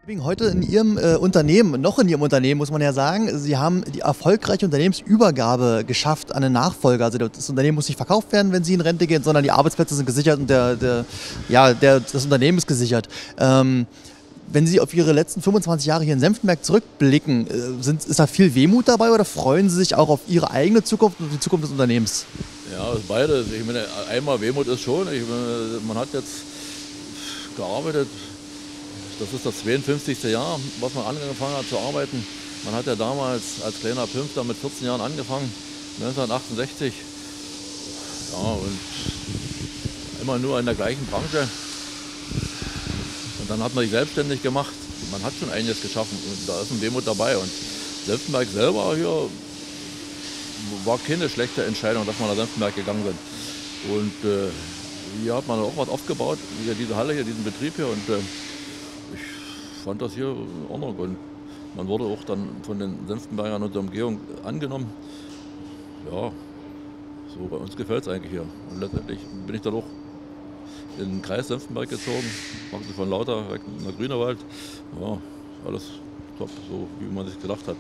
Heute in Ihrem Unternehmen, noch in Ihrem Unternehmen, muss man ja sagen, Sie haben die erfolgreiche Unternehmensübergabe geschafft an den Nachfolger. Also das Unternehmen muss nicht verkauft werden, wenn Sie in Rente gehen, sondern die Arbeitsplätze sind gesichert und das Unternehmen ist gesichert. Wenn Sie auf Ihre letzten 25 Jahre hier in Senftenberg zurückblicken, ist da viel Wehmut dabei oder freuen Sie sich auch auf Ihre eigene Zukunft und die Zukunft des Unternehmens? Ja, beides. Ich meine, einmal Wehmut ist schon. Man hat jetzt gearbeitet. Das ist das 52. Jahr, was man angefangen hat zu arbeiten. Man hat ja damals als kleiner Pimpf mit 14 Jahren angefangen, 1968. Ja, und immer nur in der gleichen Branche. Und dann hat man sich selbstständig gemacht. Man hat schon einiges geschaffen und da ist ein Wehmut dabei. Und Senftenberg selber hier war keine schlechte Entscheidung, dass wir nach Senftenberg gegangen sind. Und hier hat man auch was aufgebaut, diese Halle hier, diesen Betrieb hier. Und ich fand das hier in Ordnung und man wurde auch dann von den Senftenbergern und der Umgehung angenommen. Ja, so bei uns gefällt es eigentlich hier. Und letztendlich bin ich dann auch in den Kreis Senftenberg gezogen, machte von Lauter direkt nach Grünewald. Ja, alles top, so wie man sich gedacht hat.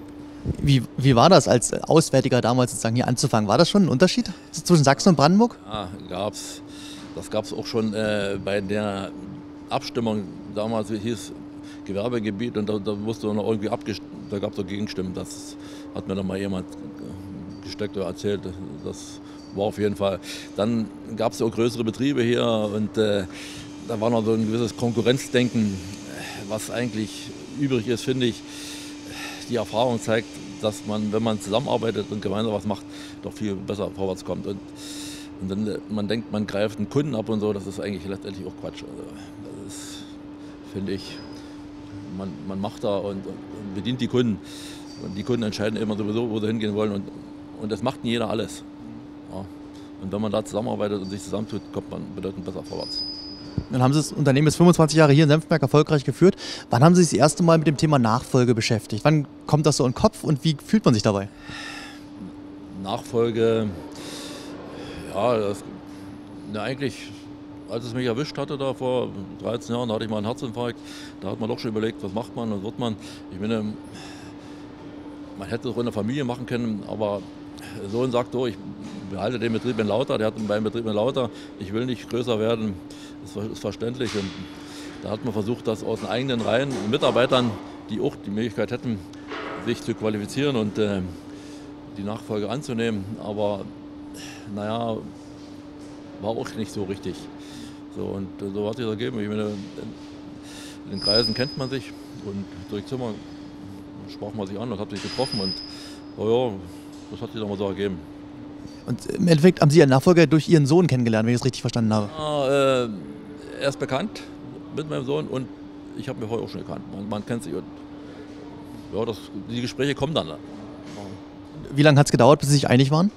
Wie war das als Auswärtiger damals sozusagen hier anzufangen? War das schon ein Unterschied zwischen Sachsen und Brandenburg? Ja, das gab es auch schon bei der Abstimmung. Damals hieß Gewerbegebiet und da musste man noch irgendwie da gab es so Gegenstimmen. Das hat mir dann mal jemand gesteckt oder erzählt. Das war auf jeden Fall. Dann gab es auch größere Betriebe hier und da war noch so ein gewisses Konkurrenzdenken, was eigentlich übrig ist, finde ich. Die Erfahrung zeigt, dass man, wenn man zusammenarbeitet und gemeinsam was macht, doch viel besser vorwärts kommt. Und dann man denkt, man greift einen Kunden ab und so, das ist eigentlich letztendlich auch Quatsch. Also, das ist, finde ich, man macht da und bedient die Kunden. Und die Kunden entscheiden immer sowieso, wo sie hingehen wollen. Und das macht nicht jeder alles. Ja. Und wenn man da zusammenarbeitet und sich zusammentut, kommt man bedeutend besser vorwärts. Dann haben Sie das Unternehmen jetzt 25 Jahre hier in Senftenberg erfolgreich geführt. Wann haben Sie sich das erste Mal mit dem Thema Nachfolge beschäftigt? Wann kommt das so in den Kopf und wie fühlt man sich dabei? Nachfolge, ja, eigentlich, als es mich erwischt hatte da vor 13 Jahren, da hatte ich mal einen Herzinfarkt. Da hat man doch schon überlegt, was macht man und wird man. Ich meine, man hätte es auch in der Familie machen können, aber der Sohn sagt so, ich behalte den Betrieb in Lauter, der hat beim Betrieb in Lauter, ich will nicht größer werden, das ist verständlich. Und da hat man versucht, das aus den eigenen Reihen Mitarbeitern, die auch die Möglichkeit hätten, sich zu qualifizieren und die Nachfolge anzunehmen, aber naja, war auch nicht so richtig. So, und so hat sich das ergeben. Ich meine, in den Kreisen kennt man sich und durch Zimmer sprach man sich an und hat sich getroffen und ja, das hat sich dann mal so ergeben. Und im Endeffekt haben Sie Ihren Nachfolger durch Ihren Sohn kennengelernt, wenn ich es richtig verstanden habe. Ja, er ist bekannt mit meinem Sohn und ich habe mich vorher auch schon gekannt. Man kennt sich und ja, die Gespräche kommen dann. Wie lange hat es gedauert, bis Sie sich einig waren?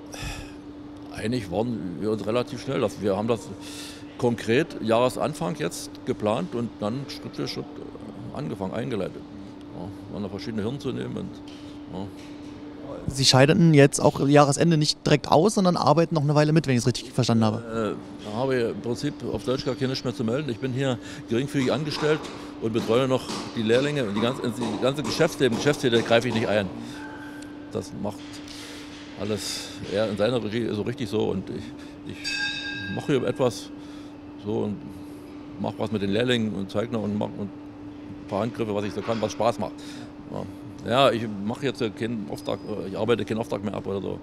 Einig waren wir uns relativ schnell. Wir haben das konkret Jahresanfang jetzt geplant und dann Schritt für Schritt angefangen, eingeleitet. Ja, waren da verschiedene Hirn zu nehmen. Und, ja. Sie scheiden jetzt auch Jahresende nicht direkt aus, sondern arbeiten noch eine Weile mit, wenn ich es richtig verstanden habe. Ich habe im Prinzip auf Deutsch gar nichts mehr zu melden. Ich bin hier geringfügig angestellt und betreue noch die Lehrlinge. Und die ganze Geschäftstätigkeit greife ich nicht ein. Das macht alles er in seiner Regie so richtig so. Und ich mache hier etwas so und mache was mit den Lehrlingen und zeige noch und mache ein paar Handgriffe, was ich so kann, was Spaß macht. Ja, ich mache jetzt keinen Auftrag, ich arbeite keinen Auftrag mehr ab oder so.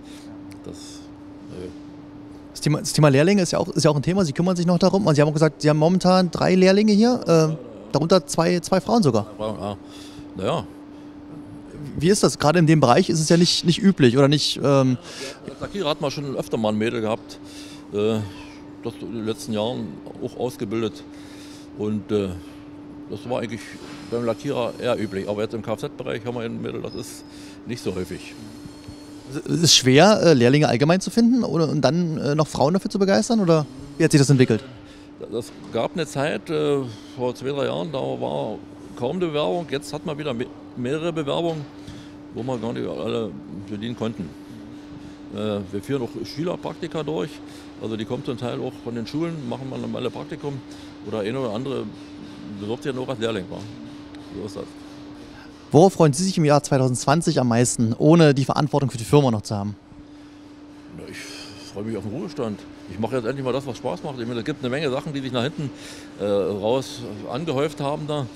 Das Thema Lehrlinge ist ja auch ein Thema. Sie kümmern sich noch darum. Und Sie haben auch gesagt, Sie haben momentan 3 Lehrlinge hier, darunter zwei Frauen sogar. Ja, naja. Wie ist das? Gerade in dem Bereich ist es ja nicht üblich oder nicht. Als Lackierer hat man schon öfter mal ein Mädel gehabt, das in den letzten Jahren auch ausgebildet. Und das war eigentlich beim Lackierer eher üblich. Aber jetzt im Kfz-Bereich haben wir ein Mädel, das ist nicht so häufig. Es ist schwer, Lehrlinge allgemein zu finden und dann noch Frauen dafür zu begeistern? Oder wie hat sich das entwickelt? Das gab eine Zeit, vor 2-3 Jahren, da war kaum eine Bewerbung. Jetzt hat man wieder mehrere Bewerbungen, wo wir gar nicht alle bedienen konnten. Wir führen auch Schülerpraktika durch. Also die kommen zum Teil auch von den Schulen, machen mal alle Praktikum. Oder eine oder andere bewirbt sich ja noch als Lehrling. So ist das. Worauf freuen Sie sich im Jahr 2020 am meisten, ohne die Verantwortung für die Firma noch zu haben? Ja, ich freue mich auf den Ruhestand. Ich mache jetzt endlich mal das, was Spaß macht. Ich meine, es gibt eine Menge Sachen, die sich nach hinten raus angehäuft haben da.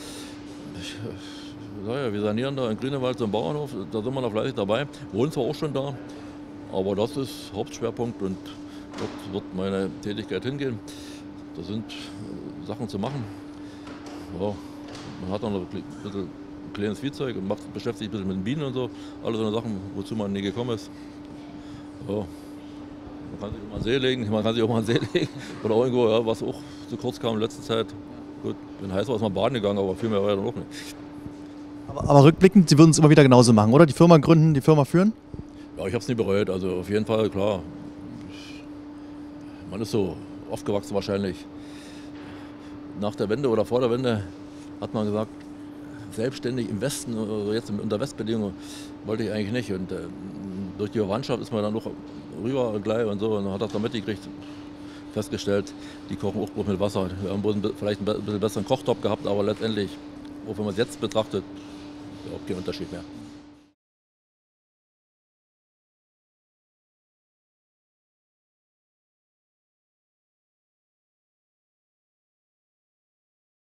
Wir sanieren da in Grünewald so einen Bauernhof, da sind wir noch fleißig dabei. Wohnen zwar auch schon da, aber das ist Hauptschwerpunkt und dort wird meine Tätigkeit hingehen. Da sind Sachen zu machen. Ja, man hat noch ein bisschen kleines Viehzeug und beschäftigt sich ein bisschen mit den Bienen und so. Alle so eine Sachen, wozu man nie gekommen ist. Ja, man kann sich auch mal an den See legen, oder irgendwo, ja, was auch zu kurz kam in letzter Zeit. Gut, wenn heiß war, ist man baden gegangen, aber viel mehr war ja dann auch nicht. Aber rückblickend, Sie würden es immer wieder genauso machen, oder? Die Firma gründen, die Firma führen? Ja, ich habe es nie bereut, also auf jeden Fall, klar. Man ist so aufgewachsen wahrscheinlich. Nach der Wende oder vor der Wende hat man gesagt, selbstständig im Westen oder jetzt unter Westbedingungen wollte ich eigentlich nicht. Und durch die Verwandtschaft ist man dann doch rüber gleich und so und hat das dann mitgekriegt, festgestellt, die kochen auch bloß mit Wasser. Wir haben vielleicht einen bisschen besseren Kochtopf gehabt, aber letztendlich, auch wenn man es jetzt betrachtet, überhaupt kein Unterschied mehr.